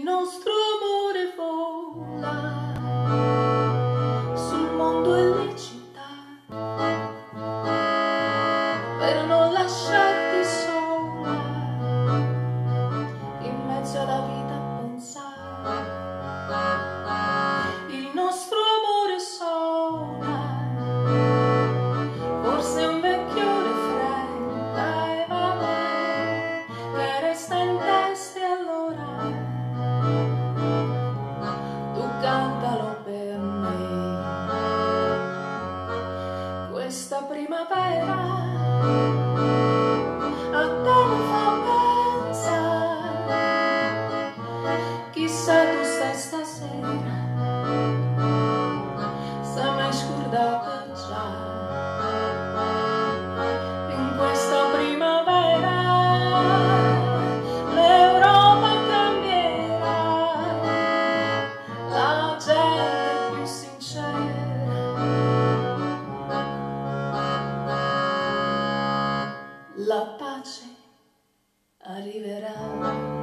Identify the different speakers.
Speaker 1: nostro amore vola sul mondo e le città per non lasciarti sola in mezzo alla vita a pensare. Il nostro amore suona, forse un vecchio refrain, dai mamma, che resta in testa e allora tu cantalo per me. Questa primavera a te mi fa pensare, chissà tu stai stasera, se m'hai scordata già. In questa primavera l'Europa cambierà, la gente più sincera, la pace arriverà.